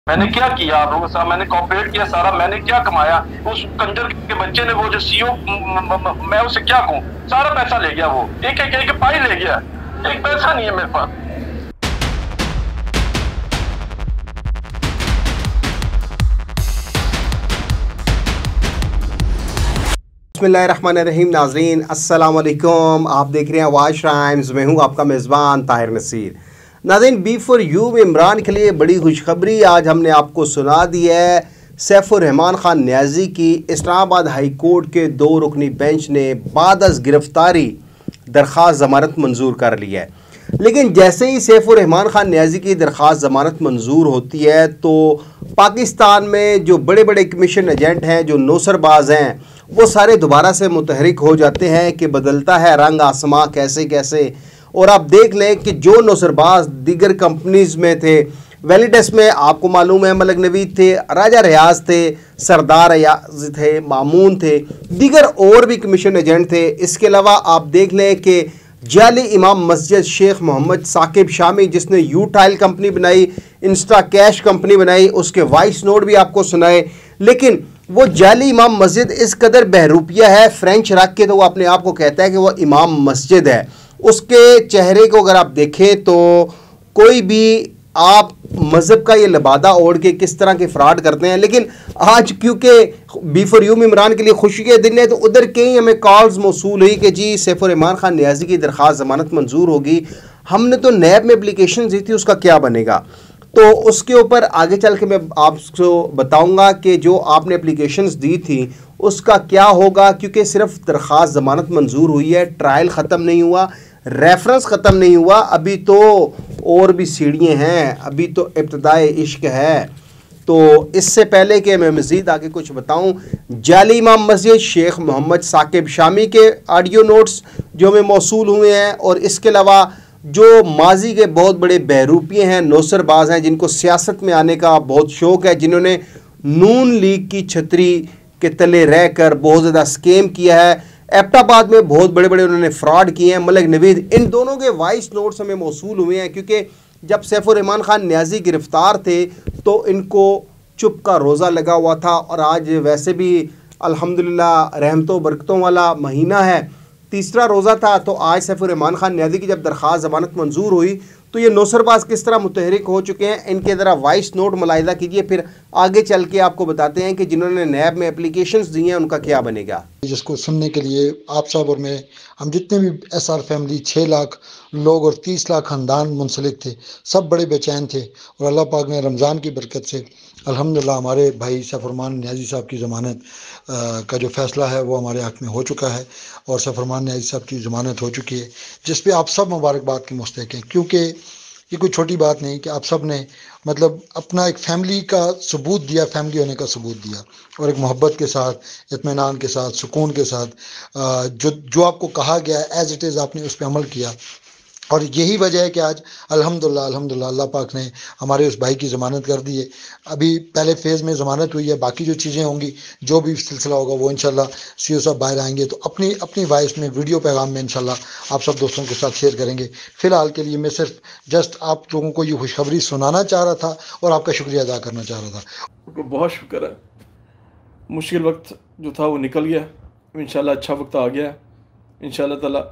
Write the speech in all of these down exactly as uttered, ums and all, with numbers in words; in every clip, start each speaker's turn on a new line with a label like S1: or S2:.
S1: मैंने क्या किया आप लोगों के साथ? मैंने कॉपरेट किया सारा, मैंने क्या कमाया? उस कंजर के बच्चे ने, वो जो सीईओ, मैं उसे क्या कहूँ, सारा पैसा ले गया। वो एक एक एक पाई ले गया, एक पैसा नहीं है मेरे पास।
S2: बिस्मिल्लाहिर्रहमानिर्रहीम। नाज़रीन अस्सलाम वालेकुम, आप देख रहे हैं वाश टाइम्स। मैं हूं आपका मेज़बान ताहिर नसीर। नाज़रीन, बी फॉर यू में इमरान के लिए बड़ी खुशखबरी आज हमने आपको सुना दी है। सैफुर्रहमान खान न्याजी की इस्लामाबाद हाई कोर्ट के दो रुकनी बेंच ने बाद अज़ गिरफ्तारी दरख्वास्त ज़मानत मंजूर कर ली है। लेकिन जैसे ही सैफुर्रहमान खान न्याजी की दरख्वास्त ज़मानत मंजूर होती है तो पाकिस्तान में जो बड़े बड़े कमीशन एजेंट हैं, जो नौसरबाज हैं, वो सारे दोबारा से मुतहरिक हो जाते हैं कि बदलता है रंग आसमां कैसे कैसे। और आप देख लें कि जो नौसरबाज दीगर कंपनीज़ में थे, वैलिडस में आपको मालूम है मलक नवीद थे, राजा रियाज थे, सरदार अयाज थे, मामून थे, दीगर और भी कमीशन एजेंट थे। इसके अलावा आप देख लें कि जाली इमाम मस्जिद शेख मोहम्मद साकिब शामी, जिसने यू टाइल कंपनी बनाई, इंस्टा कैश कंपनी बनाई, उसके वॉइस नोट भी आपको सुनाए। लेकिन वो जाली इमाम मस्जिद इस कदर बहरूपिया है, फ्रेंच रख के तो वो अपने आप को कहता है कि वो इमाम मस्जिद है। उसके चेहरे को अगर आप देखें तो कोई भी आप मज़हब का ये लबादा ओढ़ के किस तरह के फ्रॉड करते हैं। लेकिन आज क्योंकि बी फॉर यू में इमरान के लिए खुशी के दिन है, तो उधर कहीं हमें कॉल्स मौसूल हुई कि जी सैफुर्रहमान खान न्याजी की दरख्वास्त ज़मानत मंजूर होगी, हमने तो नैब में एप्लीकेशन दी थी, उसका क्या बनेगा। तो उसके ऊपर आगे चल के मैं आपको बताऊंगा कि जो आपने एप्लीकेशंस दी थी उसका क्या होगा, क्योंकि सिर्फ दरख्वास्त ज़मानत मंजूर हुई है, ट्रायल ख़त्म नहीं हुआ, रेफरेंस ख़त्म नहीं हुआ, अभी तो और भी सीढ़ियाँ हैं, अभी तो इब्तिदाए इश्क है। तो इससे पहले कि मैं मज़ीद आगे कुछ बताऊं, जाली इमाम मस्जिद शेख मोहम्मद साकिब शामी के ऑडियो नोट्स जो हमें मौसूल हुए हैं, और इसके अलावा जो माजी के बहुत बड़े बहरूपिये हैं, नौसरबाज हैं, जिनको सियासत में आने का बहुत शौक़ है, जिन्होंने नून लीग की छतरी के तले रहकर बहुत ज़्यादा स्कैम किया है, एबटाबाद में बहुत बड़े बड़े उन्होंने फ्रॉड किए हैं, मलक नवीद, इन दोनों के वॉइस नोट्स हमें मौसूल हुए हैं। क्योंकि जब सैफुर्रहमान खान न्याजी गिरफ़्तार थे तो इनको चुप का रोज़ा लगा हुआ था, और आज वैसे भी अल्हम्दुलिल्लाह रहमतों बरकतों वाला महीना है, तीसरा रोज़ा था। तो आज सैफुर्रहमान खान न्याजी की जब दरख्वास्त ज़मानत मंजूर हुई तो ये नौसरबाज किस तरह मुतहरिक हो चुके हैं, इनके ज़रा वॉइस नोट मुलाहिज़ा कीजिए, फिर आगे चल के आपको बताते हैं कि जिन्होंने नैब में एप्लीकेशंस दी हैं उनका क्या बनेगा।
S3: जिसको सुनने के लिए आप सब और मैं, हम जितने भी एस आर फैमिली छः लाख लोग और तीस लाख ख़ानदान मुंसलिक थे, सब बड़े बेचैन थे। और अल्लाह पाक ने रमज़ान की बरकत से अल्हम्दुलिल्लाह हमारे भाई सैफुर्रहमान न्याजी साहब की ज़मानत का जो फ़ैसला है वो हमारे हक़ में हो चुका है, और सैफुर्रहमान न्याजी साहब की ज़मानत हो चुकी है, जिस पे आप सब मुबारकबाद के मुस्तहिक़ हैं। क्योंकि ये कोई छोटी बात नहीं कि आप सब ने मतलब अपना एक फैमिली का सबूत दिया, फैमिली होने का सबूत दिया, और एक मोहब्बत के साथ, इत्मीनान के साथ, सुकून के साथ, जो जो आपको कहा गया है एज़ इट इज़ आपने उस पर अमल किया। और यही वजह है कि आज अल्हम्दुलिल्लाह अल्हम्दुलिल्लाह अल्लाह पाक ने हमारे उस भाई की ज़मानत कर दी है। अभी पहले फ़ेज़ में ज़मानत हुई है, बाकी जो चीज़ें होंगी, जो भी सिलसिला होगा, वो इंशाल्लाह सी ओ साहब बाहर आएंगे तो अपनी अपनी वॉइस में, वीडियो पैगाम में इंशाल्लाह आप सब दोस्तों के साथ शेयर करेंगे। फ़िलहाल के लिए मैं सिर्फ जस्ट आप लोगों को ये खुशखबरी सुनाना चाह रहा था और आपका शुक्रिया अदा करना चाह रहा था।
S4: बहुत शुक्र है, मुश्किल वक्त जो था वो निकल गया, इंशाल्लाह अच्छा वक्त आ गया है। इंशाल्लाह ताला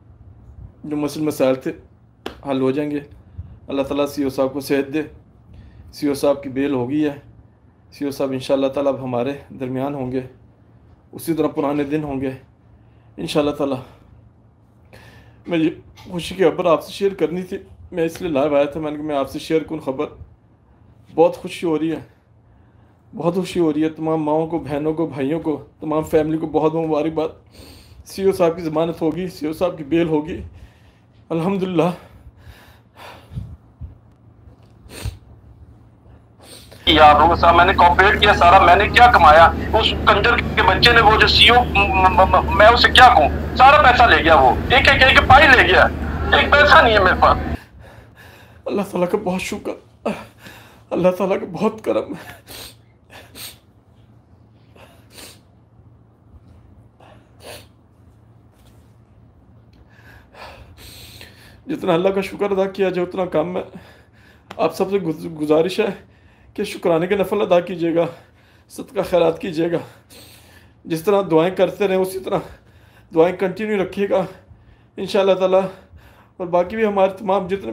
S4: जो मसल मसाइल थे हल हो जाएंगे। अल्लाह ताला सी ओ साहब को सेहत दे। सी ओ साहब की बेल हो गई है। सी ओ साहब इंशाल्लाह ताला अब हमारे दरमियान होंगे, उसी तरह पुराने दिन होंगे इंशाल्लाह ताला। मैं ये खुशी की खबर आपसे शेयर करनी थी, मैं इसलिए लाइव आया था। मैंने कहा मैं आपसे शेयर करूँ खबर। बहुत खुशी हो रही है, बहुत खुशी हो रही है। तमाम माओं को, बहनों को, भाइयों को, तमाम फैमिली को बहुत मुबारकबाद। सी ओ साहब की ज़मानत होगी, सी ओ साहब की बेल होगी अल्हम्दुलिल्लाह।
S1: किया आप लोगों के साथ, मैंने कॉपरेट किया सारा, मैंने क्या कमाया? उस कंजर के बच्चे ने, वो जो सीईओ, मैं उसे क्या कहूँ, सारा पैसा ले गया। वो एक एक एक पाई ले गया, एक पैसा नहीं है मेरे पास।
S4: अल्लाह ताला का बहुत शुक्र, अल्लाह ताला का बहुत करम है। जितना अल्लाह का शुक्र अदा किया जाए उतना कम है। आप सबसे गुजारिश है कि शुक्राने के नफल अदा कीजिएगा, सदका खैरात कीजिएगा। जिस तरह दुआएं करते रहें उसी तरह दुआएं कंटिन्यू रखिएगा इंशाअल्लाह ताला। और बाकी भी हमारे तमाम जितने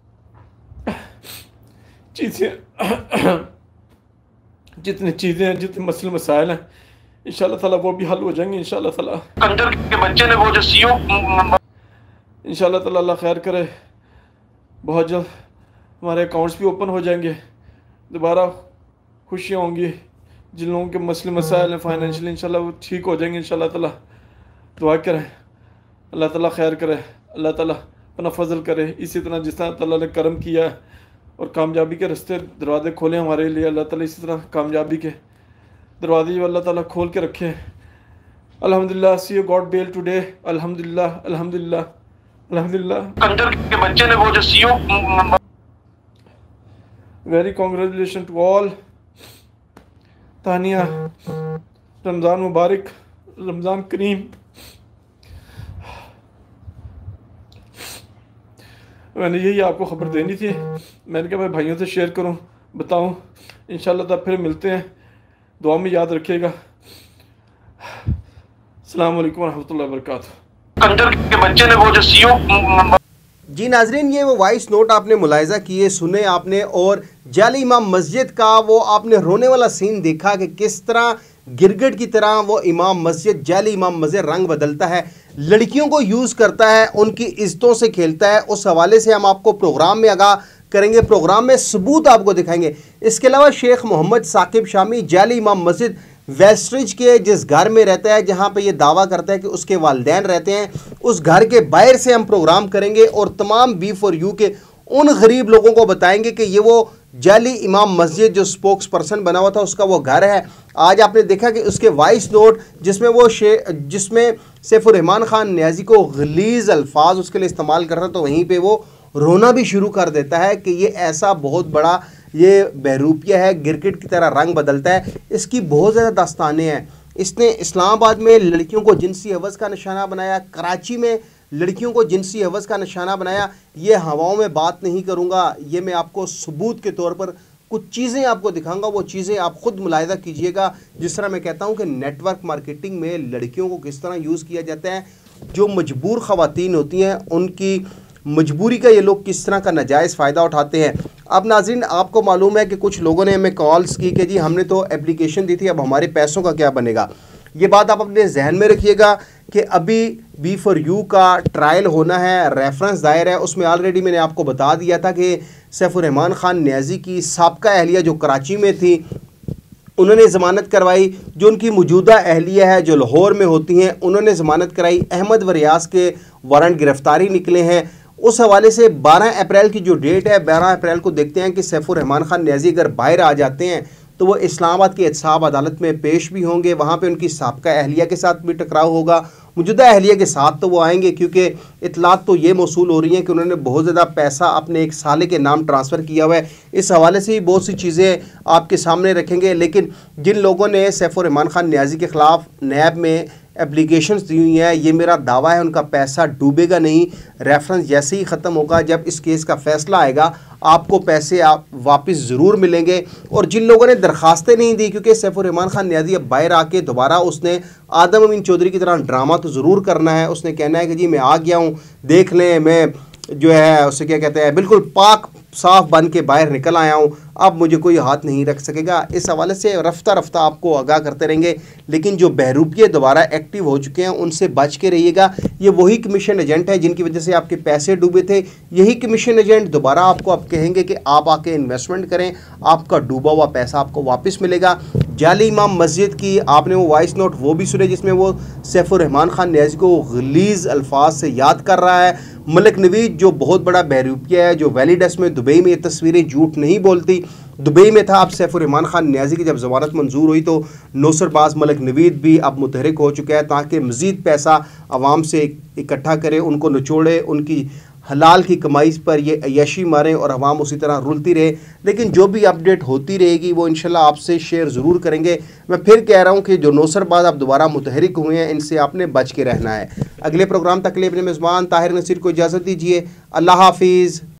S4: चीज़ें जितनी चीज़ें हैं, जितने मसले मसाइल हैं, इंशाअल्लाह ताला वो भी हल हो जाएंगे इंशाअल्लाह ताला।
S1: कंजर के बच्चे ने वो जो सीओ
S4: इंशाअल्लाह ताला अल्लाह खैर करे, बहुत जल्द हमारे अकाउंट्स भी ओपन हो जाएंगे, दोबारा खुशियाँ होंगी। जिन लोगों के मसले मसाइल हैं फाइनेंशियल इंशाअल्लाह वो ठीक हो जाएंगे इंशाअल्लाह ताला। दुआ करें अल्लाह ताला खैर करे, अल्लाह ताला अपना फजल करे। इसी तरह जिस तरह ताला ने करम किया है और कामयाबी के रास्ते दरवाजे खोले हमारे लिए, अल्लाह ताला इसी तरह कामयाबी के दरवाजे अल्लाह ताला खोल के रखे। अल्हम्दुलिल्लाह, see you god bell today, अल्हम्दुलिल्लाह अल्हम्दुलिल्लाह अल्हम्दुलिल्लाह।
S1: कंजर के बच्चे ने वो जो सीओ
S4: very congratulation to all. Tania, Ramzan मुबारक, रमज़ान करीम। मैंने यही आपको ख़बर देनी थी, मैंने कहा मैं भाइयों से शेयर करूं, बताऊं। इंशाअल्लाह तब फिर मिलते हैं, दुआ में याद रखिएगा। अस्सलाम वालेकुम रहमतुल्लाहि व बरकातुहू।
S1: कंजर के बच्चे ने वो जो सीओ
S2: जी नाजरीन, ये वो वॉइस नोट आपने मुलाहिजा किए, सुने आपने, और जाली इमाम मस्जिद का वो आपने रोने वाला सीन देखा कि किस तरह गिरगिट की तरह वो इमाम मस्जिद, जाली इमाम मस्जिद रंग बदलता है, लड़कियों को यूज़ करता है, उनकी इज्जतों से खेलता है। उस हवाले से हम आपको प्रोग्राम में आगाह करेंगे, प्रोग्राम में सबूत आपको दिखाएंगे। इसके अलावा शेख मोहम्मद साकिब शामी जाली इमाम मस्जिद वेस्टरिज के जिस घर में रहता है, जहां पे ये दावा करता है कि उसके वालिदैन रहते हैं, उस घर के बाहर से हम प्रोग्राम करेंगे और तमाम बी फॉर यू के उन गरीब लोगों को बताएंगे कि ये वो जाली इमाम मस्जिद जो स्पोक्स पर्सन बना हुआ था उसका वो घर है। आज आपने देखा कि उसके वॉइस नोट जिसमें वो शे जिसमें सैफुर्रहमान खान नियाज़ी को गलीज़ अल्फाज उसके लिए इस्तेमाल कर रहा था, तो वहीं पर वो रोना भी शुरू कर देता है कि ये ऐसा बहुत बड़ा ये बहरूपिया है, गिरगिट की तरह रंग बदलता है। इसकी बहुत ज़्यादा दास्तानें हैं। इसने इस्लामाबाद में लड़कियों को जिनसी हवस का निशाना बनाया, कराची में लड़कियों को जिनसी हवस का निशाना बनाया। ये हवाओं में बात नहीं करूँगा, ये मैं आपको सबूत के तौर पर कुछ चीज़ें आपको दिखाऊंगा, वो चीज़ें आप ख़ुद मुलाहिजा कीजिएगा। जिस तरह मैं कहता हूँ कि नेटवर्क मार्केटिंग में लड़कियों को किस तरह यूज़ किया जाता है, जो मजबूर ख़वातीन होती हैं उनकी मजबूरी का ये लोग किस तरह का नाजायज़ फ़ायदा उठाते हैं। अब नाज़रीन, आपको मालूम है कि कुछ लोगों ने हमें कॉल्स की कि जी हमने तो एप्लीकेशन दी थी, अब हमारे पैसों का क्या बनेगा। ये बात आप अपने जहन में रखिएगा कि अभी बी फॉर यू का ट्रायल होना है, रेफरेंस दायर है। उसमें ऑलरेडी मैंने आपको बता दिया था कि सैफुर्रहमान खान नियाज़ी की साबका अहलिया जो कराची में थी, उन्होंने ज़मानत करवाई। जो उनकी मौजूदा अहलिया है जो लाहौर में होती हैं, उन्होंने ज़मानत कराई। अहमद व रियाज के वारंट गिरफ्तारी निकले हैं। उस हवाले से बारह अप्रैल की जो डेट है, बारह अप्रैल को देखते हैं कि सैफुर्रहमान खान नियाज़ी अगर बाहर आ जाते हैं तो वो इस्लामाबाद की एहतसाब अदालत में पेश भी होंगे। वहाँ पे उनकी साबका अहलिया के साथ भी टकराव होगा, मौजूदा अहलिया के साथ तो वो आएंगे, क्योंकि इतलात तो ये मौसूल हो रही हैं कि उन्होंने बहुत ज़्यादा पैसा अपने एक साले के नाम ट्रांसफ़र किया हुआ है। इस हवाले से भी बहुत सी चीज़ें आपके सामने रखेंगे। लेकिन जिन लोगों ने सैफुर्रहमान खान नियाज़ी के ख़िलाफ़ नैब में एप्लीकेशंस दी हुई हैं, ये मेरा दावा है उनका पैसा डूबेगा नहीं। रेफरेंस जैसे ही ख़त्म होगा, जब इस केस का फ़ैसला आएगा, आपको पैसे आप वापस ज़रूर मिलेंगे। और जिन लोगों ने दरख्वास्तें नहीं दी, क्योंकि सैफुर्रहमान खान नियाज़ी अब बाहर आके दोबारा उसने आदम अमीन चौधरी की तरह ड्रामा तो ज़रूर करना है। उसने कहना है कि जी मैं आ गया हूँ, देख लें, मैं जो है उसे क्या कहते हैं, बिल्कुल पाक साफ बन के बाहर निकल आया हूँ, अब मुझे कोई हाथ नहीं रख सकेगा। इस हवाले से रफ्ता रफ्ता आपको आगाह करते रहेंगे। लेकिन जो बहरूपिये दोबारा एक्टिव हो चुके हैं उनसे बच के रहिएगा। ये वही कमीशन एजेंट है जिनकी वजह से आपके पैसे डूबे थे। यही कमीशन एजेंट दोबारा आपको अब कहेंगे कि आप आके इन्वेस्टमेंट करें, आपका डूबा हुआ पैसा आपको वापस मिलेगा। जाली इमाम मस्जिद की आपने वो वॉइस नोट वो भी सुने जिसमें वो सैफुर्रहमान खान नियाज़ी को गलीज़ अल्फाज से याद कर रहा है। मलिक नवीद जो बहुत बड़ा बहरूपिया है, जो वैलिडस में दुबई में ये तस्वीरें झूठ नहीं बोलती, दुबई में था। अब सैफुर्रहमान खान नियाज़ी की जब ज़मानत मंजूर हुई तो नौसरबाज मलिक नवीद भी अब मुतहरिक हो चुका है ताकि मज़ीद पैसा आवाम से इकट्ठा करे, उनको निचोड़े, उनकी हलाल की कमाई पर ये अय्याशी मारें और अवाम उसी तरह रुलती रहे। लेकिन जो भी अपडेट होती रहेगी वो इंशाल्लाह आपसे शेयर ज़रूर करेंगे। मैं फिर कह रहा हूँ कि जो नौसरबाज अब दोबारा मुतहरिक हुए हैं, इनसे आपने बच के रहना है। अगले प्रोग्राम तक के लिए अपने मेज़बान ताहिर नसीर को इजाज़त दीजिए। अल्लाह हाफिज़।